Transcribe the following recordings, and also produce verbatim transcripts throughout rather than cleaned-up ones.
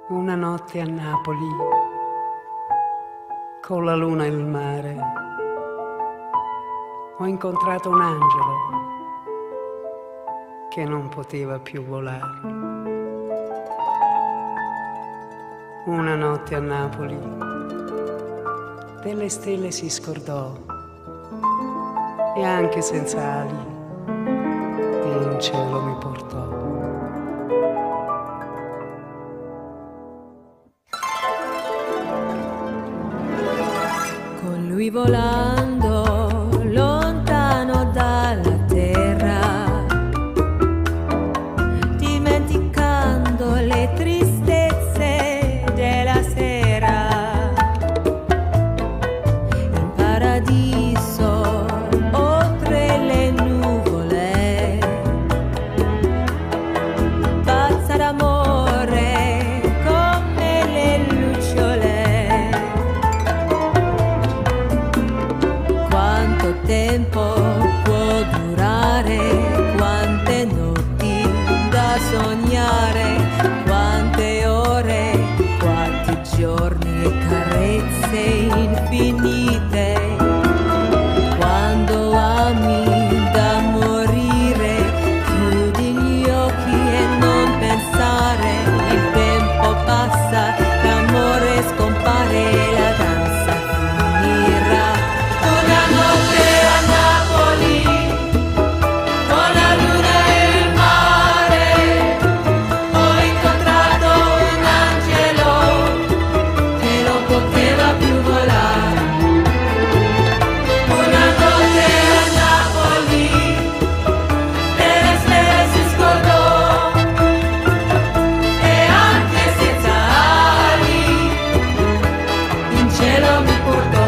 Una notte a Napoli, con la luna e il mare, ho incontrato un angelo che non poteva più volare. Una notte a Napoli, delle stelle si scordò e anche senza ali in cielo mi portò. Con lui volando lontano dalla terra, dimenticando le tristezze della sera, in paradiso oltre le nuvole, pazza d'amore come le lucciole. Quanto tempo può durare, quante notti da sognare, quante ore, quanti giorni e carezze infinite. Quando ami da morire, chiudi gli occhi e non pensare, il tempo passa, l'amore scompare, la danza finirà. Una notte a Napoli, con la luna e il mare, ho incontrato un angelo che non poteva più volare. Una notte a Napoli, delle stelle si scordò e anche senza ali in cielo mi portò.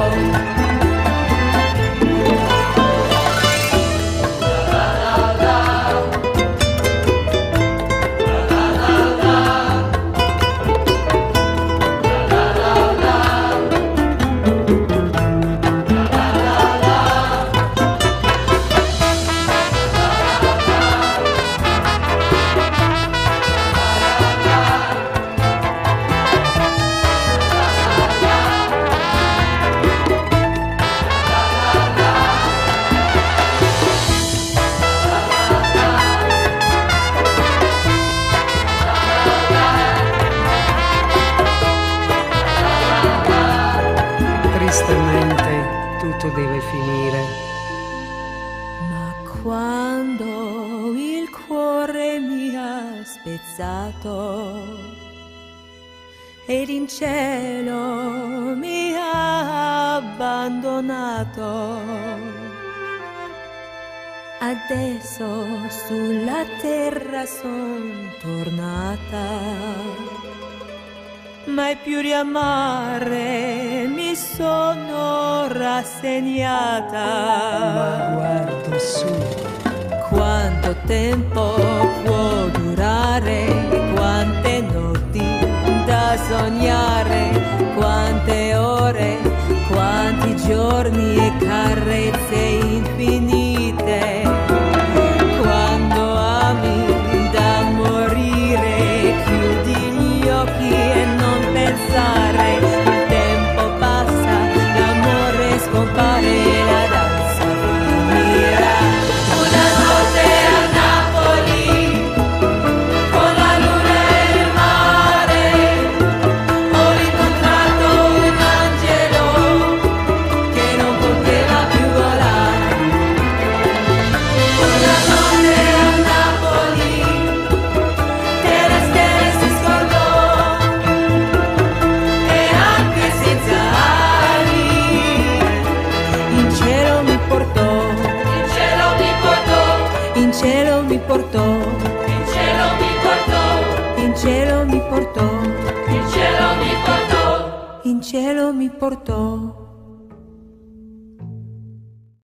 Tristemente tutto deve finire. Ma quando il cuore mi ha spezzato ed in cielo mi ha abbandonato, adesso sulla terra son tornata. Mai più riamare mi sono rassegnata. Ma guardo su, Quanto tempo può durare, quante notti da sognare, quante ore, quanti giorni e carezze infinite. Quando ami da morire, chiudi gli occhi e non pensare, il tempo passa, l'amore scompare, la danza finirà. Una notte a Napoli, con la luna e il mare, ho incontrato un angelo che non poteva più volare. Una notte a Napoli, delle stelle si scordò e anche senza ali in cielo mi portò, in cielo mi portò, in cielo mi portò, in cielo mi portò, in cielo mi portò, in cielo mi portò, in cielo mi portò.